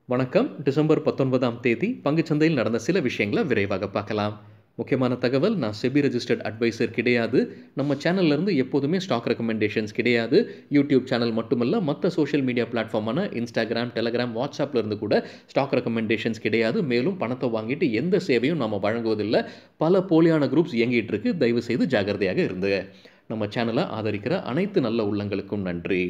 வணக்கம். டிசம்பர் 19ஆம் தேதி பங்குச்சந்தையில் நடந்த சில விஷயங்களை விரைவாக பார்க்கலாம். முக்கியமான தகவல், நான் செபி ரெஜிஸ்டர்ட் அட்வைசர் கிடையாது. நம்ம சேனல்ல இருந்து எப்போதுமே ஸ்டாக் ரெக்கமெண்டேஷன்ஸ் கிடையாது. யூடியூப் சேனல் மட்டுமல்ல, மற்ற சோஷியல் மீடியா பிளாட்ஃபார்மான இன்ஸ்டாகிராம், டெலகிராம், வாட்ஸ்அப்ல இருந்து கூட ஸ்டாக் ரெக்கமெண்டேஷன்ஸ் கிடையாது. மேலும் பணத்தை வாங்கிட்டு எந்த சேவையும் நம்ம வழங்குவதில்லை. பல போலியான குரூப்ஸ் இயங்கிட்டு இருக்கு. தயவு செய்து ஜாகிரதையாக இருந்துங்க. நம்ம சேனலை ஆதரிக்கிற அனைத்து நல்ல உள்ளங்களுக்கும் நன்றி.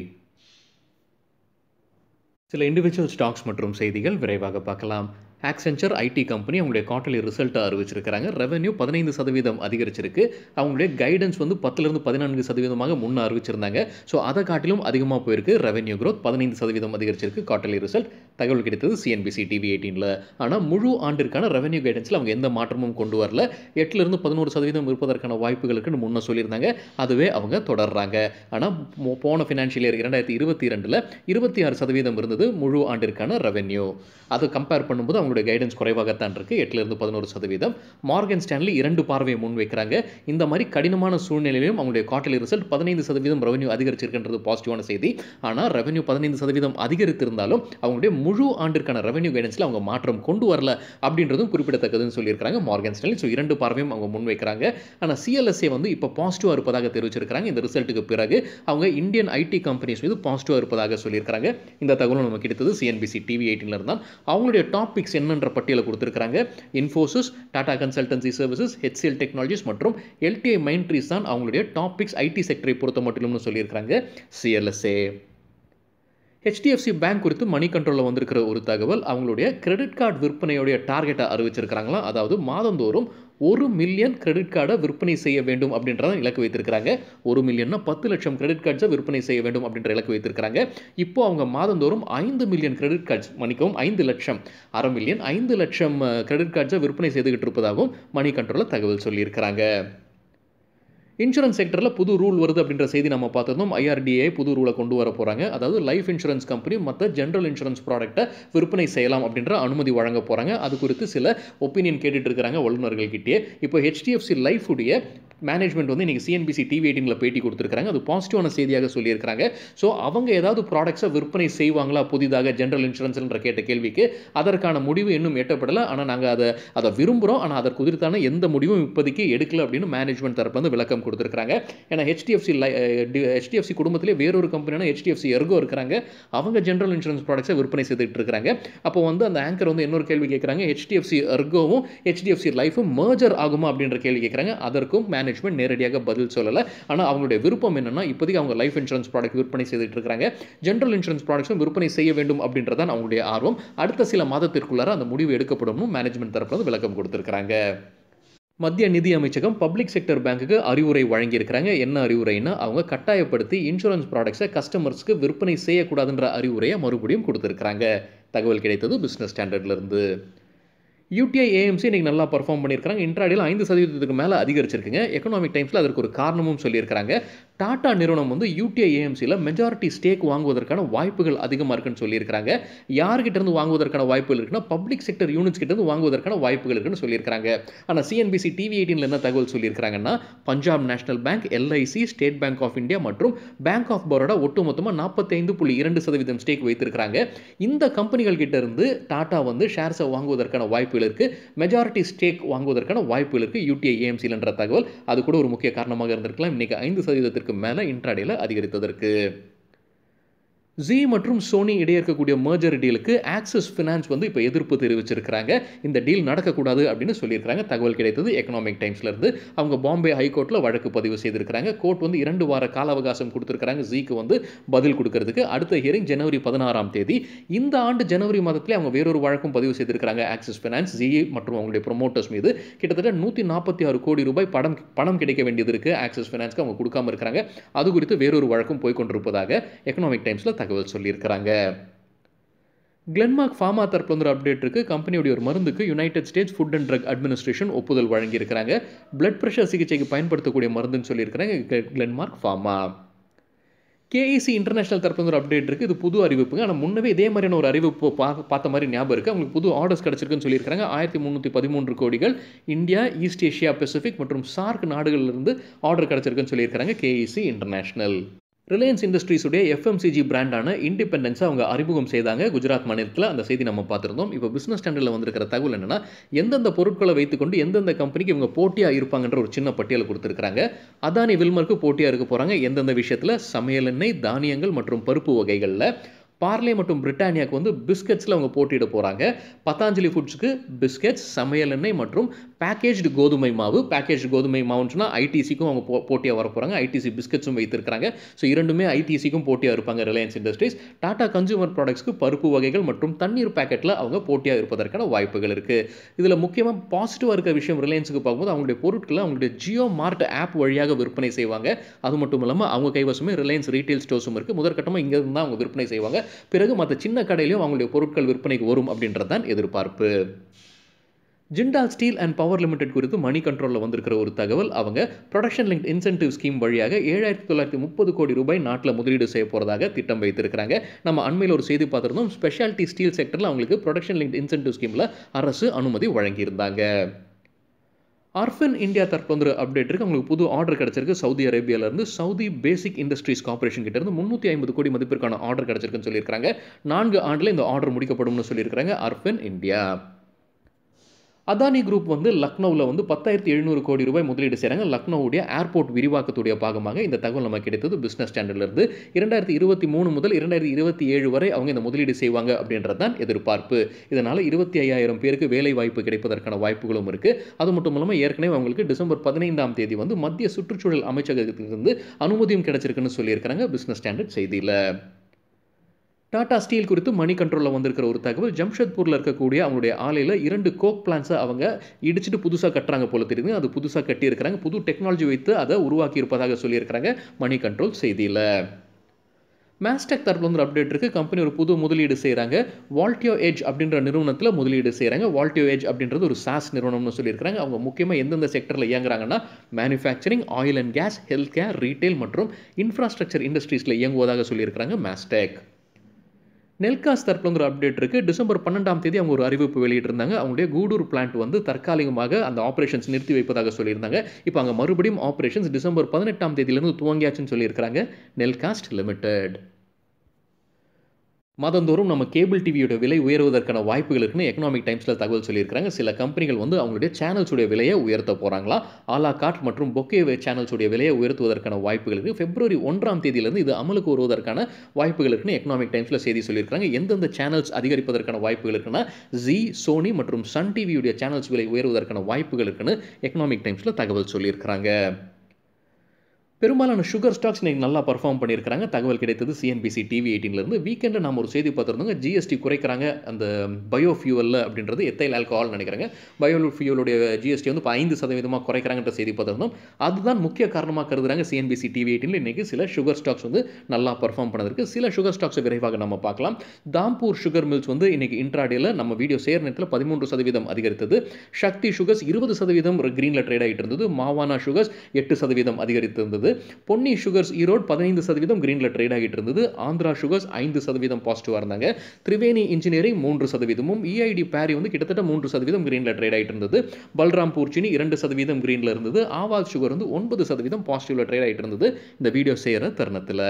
சில இண்டிவிஜுவல் ஸ்டாக்ஸ் மற்றும் செய்திகள் விரைவாக பார்க்கலாம். ஆக்சென்ச்சர் ஐடி கம்பெனி அவங்களுடைய குவார்ட்டர்லி ரிசல்ட்டை அறிவிச்சிருக்கிறாங்க. ரெவென்யூ 15% அதிகரிச்சிருக்கு. அவங்களுடைய கைடன்ஸ் வந்து 10லிருந்து 14% முன்ன அறிவிச்சிருந்தாங்க. ஸோ அதை காட்டிலும் அதிகமாக போயிருக்கு. ரெவென்யூ growth 15% அதிகரிச்சிருக்கு. குவார்ட்டர்லி ரிசல்ட் தகவல் கிடைத்தது சிஎன்பிசி டிவி 18ல. ஆனால் முழு ஆண்டிற்கான ரெவென்யூ கைடன்ஸில் அவங்க எந்த மாற்றமும் கொண்டு வரல. 8லிருந்து 11% இருப்பதற்கான வாய்ப்புகள் இருக்குன்னு முன்ன சொல்லியிருந்தாங்க. அதுவே அவங்க தொடர்றாங்க. ஆனால் போன ஃபினான்ஷியல் இயர் 2022ல் 26% இருந்தது முழு ஆண்டிற்கான ரெவென்யூ. அதை கம்பேர் பண்ணும்போது அவங்களுடைய கைடன்ஸ் குறைவாகத்தான் இருக்குது. 8லிருந்து 11%. மார்கன் ஸ்டான்லி 2 பார்வையை முன்வைக்கிறாங்க. இந்த மாதிரி கடினமான சூழ்நிலையிலும் அவங்களுடைய குவார்ட்டர்லி ரிசல்ட் 15% ரெவென்யூ அதிகரிச்சிருக்கின்றது பாசிட்டிவான செய்தி. ஆனால் ரெவென்யூ 15% அதிகரித்திருந்தாலும் அவங்களுடைய முழு ஆண்டிற்கான ரெவென்யூ கைடன்ஸில் அவங்க மாற்றம் கொண்டு வரல அப்படின்றதும் குறிப்பிடத்தக்கதுன்னு சொல்லியிருக்காங்க மார்கன் ஸ்டான்லி. ஸோ 2 பார்வையும் அவங்க முன்வைக்கிறாங்க. ஆனால் சிஎல்எஸ்ஏ வந்து இப்போ பாசிட்டிவாக இருப்பதாக தெரிவிச்சிருக்காங்க. இந்த ரிசல்ட்டுக்கு பிறகு அவங்க இந்தியன் ஐடி கம்பெனிஸ் மீது பாசிட்டிவாக இருப்பதாக சொல்லியிருக்காங்க. இந்த தகவலும் நமக்கு கிடைத்தது சிஎன்பிசி டிவி 18ல இருந்தால். அவங்களுடைய டாபிக்ஸ் என்னன்ற பட்டியலை கொடுத்திருக்காங்க. Infosys, Tata consultancy services, HCL technologies மற்றும் எல்டிஐ மைண்ட்ரீஸ் தான் அவங்களுடைய டாபிக்ஸ் ஐடி செக்டரை பொறுத்த மட்டும்னு சொல்லியிருக்காங்க சிஎல்எஸ்ஏ. HDFC பேங்க் குறித்து மணி கண்ட்ரோலில் வந்திருக்கிற ஒரு தகவல், அவங்களுடைய கிரெடிட் கார்டு விற்பனையுடைய டார்கெட்டை அறிவிச்சிருக்கிறாங்களா. அதாவது மாதந்தோறும் 1 மில்லியன் கிரெடிட் கார்டை விற்பனை செய்ய வேண்டும் அப்படின்றத இலக்கு வைத்திருக்கிறாங்க. 1 மில்லியன்னா 10 லட்சம் கிரெடிட் கார்ட்ஸை விற்பனை செய்ய வேண்டும் அப்படின்ற இலக்கு வைத்திருக்கிறாங்க. இப்போ அவங்க மாதந்தோறும் 5 மில்லியன் கிரெடிட் கார்ட்ஸ், மன்னிக்கவும் 5 லட்சம், 1/2 மில்லியன் 5 லட்சம் கிரெடிட் கார்ட்ஸை விற்பனை செய்துகிட்டு இருப்பதாகவும் மணி கண்ட்ரோலில் தகவல் சொல்லியிருக்கிறாங்க. இன்சூரன்ஸ் செக்டரில் புது ரூல் வருது அப்படின்ற செய்தி நம்ம பார்த்துருந்தோம். IRDA புது ரூலை கொண்டு வர போகிறாங்க. அதாவது லைஃப் இன்சூரன்ஸ் கம்பெனி மற்ற ஜென்ரல் இன்சூரன்ஸ் ப்ராடக்ட்டை விற்பனை செய்யலாம் அப்படின்ற அனுமதி வழங்க போகிறாங்க. அது குறித்து சில ஒப்பீனியன் கேட்டுட்டு இருக்கிறாங்க வல்லுநர்கள்கிட்டே. இப்போ HDFC லைஃப் உடைய மேனேஜ்மெண்ட் வந்து இன்றைக்கி சிஎன்பிசி டிவி 18ல பேட்டி கொடுத்துருக்காங்க. அது பாசிட்டிவான செய்தியாக சொல்லியிருக்கிறாங்க. ஸோ அவங்க ஏதாவது ப்ராடக்ட்ஸை விற்பனை செய்வாங்களா புதிதாக ஜென்ரல் இன்சூரன்ஸ்ன்ற கேட்ட கேள்விக்கு அதற்கான முடிவு இன்னும் எட்டப்படலை. ஆனால் நாங்கள் அதை விரும்புகிறோம். ஆனால் அதற்கு குறித்தான எந்த முடிவும் இப்போதைக்கு எடுக்கல அப்படின்னு மேனேஜ்மெண்ட் தரப்புல இருந்து விளக்கம் கொடுத்துருக்காங்க. ஏன்னா HDFC குடும்பத்திலே வேறொரு கம்பெனியான HDFC எர்கோ இருக்கிறாங்க. அவங்க ஜென்ரல் இன்சூரன்ஸ் ப்ராடக்ட்ஸை விற்பனை செய்துட்டு இருக்கிறாங்க. அப்போ வந்து அந்த ஆங்கர் வந்து இன்னொரு கேள்வி கேட்குறாங்க, HDFC எர்கோவும் HDFC லைஃபும் மர்ஜர் ஆகுமா அப்படின்ற கேள்வி கேட்குறாங்க. அதற்கும் மேனேஜ்மெண்ட் நேரடியாக பதில் சொல்லலை. ஆனால் அவங்களுடைய விருப்பம் என்னன்னா, இப்போதைக்கு அவங்க லைஃப் இன்சூரன்ஸ் ப்ராடக்ட் விற்பனை செய்துட்டு இருக்காங்க. ஜென்ரல் இன்சூரன்ஸ் ப்ராடக்ட்ஸும் விற்பனை செய்ய வேண்டும் அப்படின்றதான் அவங்களுடைய ஆர்வம். அடுத்த சில மாதத்திற்குள்ளார அந்த முடிவு எடுக்கப்படும் மேனேஜ்மெண்ட் தரப்புல இருந்து விளக்கம் கொடுத்திருக்காங்க. மத்திய நிதி அமைச்சகம் பப்ளிக் செக்டர் பேங்க்குக்கு அறிவுரை வழங்கியிருக்கிறாங்க. என்ன அறிவுரைன்னா, அவங்க கட்டாயப்படுத்தி இன்சூரன்ஸ் ப்ராடக்ட்ஸை கஸ்டமர்ஸ்க்கு விற்பனை செய்யக்கூடாதுன்ற அறிவுரையை மறுபடியும் கொடுத்துருக்காங்க. தகவல் கிடைத்தது பிஸ்னஸ் ஸ்டாண்டர்ட்லேருந்து. UTI AMC இன்னைக்கு நல்லா பர்ஃபார்ம் பண்ணியிருக்காங்க. இன்ட்ராடேல 5% மேலே அதிகரிச்சிருக்குங்க. எக்கனாமிக் டைம்ஸில் அதற்கு ஒரு காரணமும் சொல்லியிருக்காங்க. டாடா நிறுவனம் வந்து UTI AMCயில் மெஜாரிட்டி ஸ்டேக் வாங்குவதற்கான வாய்ப்புகள் அதிகமாக இருக்குன்னு சொல்லியிருக்காங்க. யார்கிட்ட இருந்து வாங்குவதற்கான வாய்ப்புகள் இருக்குன்னா, பப்ளிக் செக்டர் யூனிட்ஸ் கிட்ட இருந்து வாங்குவதற்கான வாய்ப்புகள் இருக்குன்னு சொல்லியிருக்காங்க. ஆனால் சிஎன்பிசி டிவி 18ல என்ன தகவல் சொல்லியிருக்காங்கன்னா, Punjab national bank, LIC, state bank of India மற்றும் பேங்க் ஆஃப் பரோடா ஒட்டுமொத்தமாக 45.2% ஸ்டேக் வைத்திருக்கிறாங்க. இந்த கம்பெனிகள் கிட்ட இருந்து டாடா வந்து ஷேர்ஸை வாங்குவதற்கான வாய்ப்புகள் இருக்கு. மெஜாரிட்டி ஸ்டேக் வாங்குவதற்கான வாய்ப்புகள் இருக்கு UTI AMC என்ற தகவல். அது கூட ஒரு முக்கிய காரணமாக இருந்திருக்கலாம் இன்னைக்கு 5% மேலே இன்ட்ராடேல அதிகரித்ததற்கு. ஜி மற்றும் சோனி இடையே இருக்கக்கூடிய மர்ஜர் டீலுக்கு ஆக்சிஸ் ஃபினான்ஸ் வந்து இப்போ எதிர்ப்பு தெரிவிச்சிருக்கிறாங்க. இந்த டீல் நடக்கக்கூடாது அப்படின்னு சொல்லியிருக்காங்க. தகவல் கிடைத்தது எக்கனாமிக் டைம்ஸ்லேருந்து. அவங்க பாம்பே ஹைகோர்ட்டில் வழக்கு பதிவு செய்திருக்கிறாங்க. கோர்ட் வந்து 2 வார கால அவகாசம் கொடுத்துருக்காங்க ஜிக்கு வந்து பதில் கொடுக்கறதுக்கு. அடுத்த ஹியரிங் ஜனவரி 16ஆம் தேதி. இந்த ஆண்டு ஜனவரி மாதத்திலே அவங்க வேறொரு வழக்கும் பதிவு செய்திருக்கிறாங்க. ஆக்சிஸ் ஃபினான்ஸ் ஜி மற்றும் அவங்களுடைய ப்ரொமோட்டர்ஸ் மீது கிட்டத்தட்ட 146 கோடி ரூபாய் பணம் கிடைக்க வேண்டியது இருக்குது. ஆக்சிஸ் ஃபினான்ஸ்க்கு அவங்க கொடுக்காம இருக்கிறாங்க. அது குறித்து வேறொரு வழக்கும் போய்கொண்டிருப்பதாக எக்கனாமிக் டைம்ஸில் தகவல் சொல்லியிருக்கிறாங்க. கிளென்மார்க் ஃபார்மா தரப்புல இருந்து அப்டேட் இருக்கு. கம்பெனியுடைய ஒரு மருந்துக்கு united states food and drug administration ஒப்புதல் வழங்கியிருக்கிறாங்க. பிளட் பிரஷர் சிகிச்சைக்கு பயன்படுத்தக்கூடிய மருந்துன்னு சொல்லியிருக்கிறாங்க கிளென்மார்க் ஃபார்மா. KEC இன்டர்நேஷனல் தரப்புல ஒரு அப்டேட் இருக்குது. இது புது அறிவிப்புங்க. ஆனால் முன்னவே இதே மாதிரியான ஒரு அறிவிப்பு பார்த்த மாதிரி ஞாபகம் இருக்குது. அவங்களுக்கு புது ஆர்டர்ஸ் கிடச்சிருக்குன்னு சொல்லியிருக்காங்க. 1313 கோடிகள் இந்தியா, ஈஸ்ட் ஏஷியா, பசிபிக் மற்றும் சார்க் நாடுகளிலிருந்து ஆர்டர் கிடச்சிருக்குன்னு சொல்லியிருக்காங்க KEC இன்டர்நேஷனல். ரிலையன்ஸ் இண்டஸ்ட்ரீஸ் உடைய எஃப்எம்சிஜி பிராண்டான இண்டிபெண்டன்ஸை அவங்க அறிமுகம் செய்தாங்க குஜராத் மாநிலத்தில். அந்த செய்தி நம்ம பார்த்துருந்தோம். இப்போ பிஸ்னஸ் ஸ்டாண்டர்டில் வந்திருக்கிற தகவல் என்னன்னா, எந்தெந்த பொருட்களை வைத்துக்கொண்டு எந்தெந்த கம்பெனிக்கு இவங்க போட்டியாக இருப்பாங்கன்ற ஒரு சின்ன பட்டியலை கொடுத்துருக்காங்க. அதானி வில்மருக்கு போட்டியாக இருக்க போகிறாங்க. எந்தெந்த விஷயத்தில்? சமையல் எண்ணெய், தானியங்கள் மற்றும் பருப்பு வகைகளில். பார்லே மற்றும் பிரிட்டானியாவுக்கு வந்து பிஸ்கட்ஸில் அவங்க போட்டியிட போகிறாங்க. பதாஞ்சலி ஃபுட்ஸுக்கு பிஸ்கட்ஸ், சமையல் எண்ணெய் மற்றும் பேக்கேஜ்டு கோதுமை மாவு. பேக்கேஜ்டு கோதுமை மாவுன்னு சொன்னால் ஐடிசிக்கும் அவங்க போட்டியாக வர போகிறாங்க. ஐடிசி பிஸ்கட்ஸும் வைத்திருக்கிறாங்க. ஸோ இரண்டுமே ஐடிசிக்கும் போட்டியாக இருப்பாங்க ரிலையன்ஸ் இண்டஸ்ட்ரீஸ். டாடா கன்சூமர் ப்ராடக்ட்ஸ்க்கு பருப்பு வகைகள் மற்றும் தண்ணீர் பேக்கெட்டில் அவங்க போட்டியாக இருப்பதற்கான வாய்ப்புகள் இருக்குது. இதில் முக்கியமாக பாசிட்டிவாக இருக்கிற விஷயம் ரிலையன்ஸுக்கு பார்க்கும்போது அவங்களுடைய பொருட்களை அவங்களுடைய ஜியோ மார்ட் ஆப் வழியாக விற்பனை செய்வாங்க. அது மட்டும் இல்லாமல் அவங்க கைவசமே ரிலையன்ஸ் ரீட்டைல் ஸ்டோர்ஸும் இருக்குது. முதற்கட்டமாக இங்கே இருந்து தான் அவங்க விற்பனை செய்வாங்க. பிறகு மற்ற சின்ன கடையிலையும் அவங்களுடைய பொருட்கள் விற்பனைக்கு வரும் அப்படின்றது தான் எதிர்பார்ப்பு. Jindal steel and power limited குறித்து மணி கண்ட்ரோலில் வந்திருக்கிற ஒரு தகவல். அவங்க ப்ரொடக்ஷன் லிங்க் இன்சென்டிவ் ஸ்கீம் வழியாக 7,930 கோடி ரூபாய் நாட்டில் முதலீடு செய்ய போகிறதாக திட்டம் வைத்திருக்கிறாங்க. நம்ம அண்மையில் ஒரு செய்தி பார்த்துருந்தோம். ஸ்பெஷாலிட்டி ஸ்டீல் செக்டரில் அவங்களுக்கு ப்ரொடக்ஷன் லிங்க் இன்சென்டிவ் ஸ்கீமில் அரசு அனுமதி வழங்கியிருந்தாங்க. ஆர்ஃபன் இந்தியா தரப்பு வந்து அப்டேட் இருக்குது. அவங்களுக்கு புது ஆர்டர் கிடச்சிருக்கு. சவுதி அரேபியாவிலேருந்து சவுதி பேசிக் இண்டஸ்ட்ரீஸ் கார்பரேஷன் கிட்டேருந்து 350 கோடி மதிப்பிற்கான ஆர்டர் கிடச்சிருக்குன்னு சொல்லியிருக்காங்க. 4 ஆண்டில் இந்த ஆர்டர் முடிக்கப்படும்னு சொல்லியிருக்காங்க ஆர்ஃபன் இந்தியா. அதானி குரூப் வந்து லக்னோவில் வந்து 10,700 கோடி ரூபாய் முதலீடு செய்கிறாங்க. லக்னோவுடைய ஏர்போர்ட் விரிவாக்கத்துடைய பாகமாக இந்த தகவல் நமக்கு கிடைத்தது பிஸ்னஸ் ஸ்டாண்டர்ட்லேருந்து. 2023 முதல் 2027 வரை அவங்க இந்த முதலீடு செய்வாங்க அப்படின்றது தான் எதிர்பார்ப்பு. இதனால் 25,000 பேருக்கு வேலை வாய்ப்பு கிடைப்பதற்கான வாய்ப்புகளும் இருக்குது. அது மட்டும் இல்லாமல் ஏற்கனவே அவங்களுக்கு டிசம்பர் 15ஆம் தேதி வந்து மத்திய சுற்றுச்சூழல் அமைச்சகத்திலிருந்து அனுமதியும் கிடைச்சிருக்குன்னு சொல்லியிருக்கிறாங்க பிஸ்னஸ் ஸ்டாண்டர்ட் செய்தியில். டாடா ஸ்டீல் குறித்து மணி கண்ட்ரோலில் வந்திருக்கிற ஒரு தகவல். ஜம்ஷெட்பூரில் இருக்கக்கூடிய அவங்களுடைய ஆலையில் 2 கோக் பிளான்ஸை அவங்க இடிச்சிட்டு புதுசாக கட்டுறாங்க போல தெரியுது. அது புதுசாக கட்டியிருக்கிறாங்க. புது டெக்னாலஜி வைத்து அதை உருவாக்கி இருப்பதாக சொல்லியிருக்கிறாங்க மணி கண்ட்ரோல் செய்தியில். மேஸ்டெக் தரப்பில் வந்து அப்டேட் இருக்குது. கம்பெனி ஒரு புது முதலீடு செய்கிறாங்க. வால்டியோ எட்ஜ் அப்படின்ற நிறுவனத்தில் முதலீடு செய்கிறாங்க. வால்டியோ எட்ஜ் அப்படின்றது ஒரு சாஸ் நிறுவனம்னு சொல்லியிருக்கிறாங்க. அவங்க முக்கியமாக எந்தெந்த செக்டரில் இயங்குறாங்கன்னா manufacturing, oil and gas, health care, retail மற்றும் இன்ஃப்ராஸ்ட்ரக்சர் இண்டஸ்ட்ரீஸில் இயங்குவதாக சொல்லியிருக்கிறாங்க மேஸ்டெக். நெல்காஸ் தரப்பில் வந்து ஒரு அப்டேட் இருக்குது. டிசம்பர் 12ஆம் தேதி அவங்க ஒரு அறிவிப்பு வெளியிட்டிருந்தாங்க. அவங்களுடைய கூடூர் பிளான்ட் வந்து தற்காலிகமாக அந்த ஆப்ரேஷன்ஸ் நிறுத்தி வைப்பதாக சொல்லியிருந்தாங்க. இப்போ அங்கே மறுபடியும் ஆப்ரேஷன்ஸ் டிசம்பர் 18ஆம் தேதியிலிருந்து துவங்கியாச்சுன்னு சொல்லியிருக்கிறாங்க நெல்காஸ்ட் லிமிடெட். மாதந்தோறும் நம்ம கேபிள் டிவியோட விலை உயர்வதற்கான வாய்ப்புகள் இருக்குன்னு எக்கனாமிக் டைம்ஸில் தகவல் சொல்லியிருக்காங்க. சில கம்பெனிகள் வந்து அவங்களுடைய சேனல்ஸுடைய விலையை உயர்த்த போகிறாங்களா. ஆலா கார்ட் மற்றும் பொக்கே சேனல்ஸுடைய விலையை உயர்த்துவதற்கான வாய்ப்புகள் இருக்குது. பிப்ரவரி 1ஆம் தேதியிலிருந்து இது அமலுக்கு வருவதற்கான வாய்ப்புகள் இருக்குன்னு எக்கனாமிக் டைம்ஸில் செய்தி சொல்லியிருக்காங்க. எந்தெந்த சேனல்ஸ் அதிகரிப்பதற்கான வாய்ப்புகள் இருக்குன்னா ஜி, சோனி மற்றும் சன் டிவியுடைய சேனல்ஸ் விலை உயர்வதற்கான வாய்ப்புகள் இருக்குன்னு எக்கனாமிக் டைம்ஸில் தகவல் சொல்லியிருக்கிறாங்க. பெரும்பாலான சுகர் ஸ்டாக்ஸ் இன்றைக்கி நல்லா பர்ஃபார்ம் பண்ணியிருக்காங்க. தகவல் கிடைத்தது சிஎன்பிசி டிவி 18லேருந்து. வீக்கெண்டில் நம்ம ஒரு செய்தி பார்த்துருந்தோங்க. ஜிஎஸ்டி குறைக்கிறாங்க அந்த பயோஃபியூவலில் அப்படின்றது எத்தைல் ஆல்கஹால் நினைக்கிறாங்க. பயோஃபியூவலுடைய ஜிஎஸ்டி வந்து இப்போ 5% குறைக்கிறாங்கன்ற செய்தி பார்த்துருந்தோம். அதுதான் முக்கிய காரணமாக கருதுறாங்க சிஎன்பிசி டிவி 18ல். இன்றைக்கி சில சுகர் ஸ்டாக்ஸ் வந்து நல்லா பர்ஃபார்ம் பண்ணதுக்கு. சில சுகர் ஸ்டாக்ஸை விரைவாக நம்ம பார்க்கலாம். தாம்பூர் சுகர் மில்ஸ் வந்து இன்றைக்கி இன்ட்ராடேயில் நம்ம வீடியோ சேர் நேரத்தில் 13% அதிகரித்தது. சக்தி சுகர்ஸ் 20% க்ரீனில் ட்ரேட் ஆகிட்டு இருந்தது. மாவானா சுகர்ஸ் 8% அதிகரித்திருந்தது. பொன்னி சுகர்ஸ் ஈரோடு 15% கிரீன்ல ட்ரேட் ஆகிட்டு இருந்தது. ஆந்திரா சுகர்ஸ் 5% பாசிட்டிவா இருந்தாங்க. திரிவேணி இன்ஜினியரிங் 3%, இஐடி பேரி வந்து கிட்டத்தட்ட 3% கிரீன்ல ட்ரேட் ஆகிட்டு இருந்தது. பல்ராம்பூர் சீனி 2% கிரீன்ல இருந்தது. ஆவால் சுகர் வந்து 9% பாசிட்டிவ்ல ட்ரேட் ஆகிட்டு இருந்தது இந்த வீடியோ செய்யற தருணத்தில்.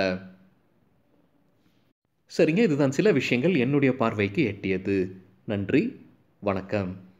சரிங்க, இதுதான் சில விஷயங்கள் என்னுடைய பார்வைக்கு எட்டியது. நன்றி, வணக்கம்.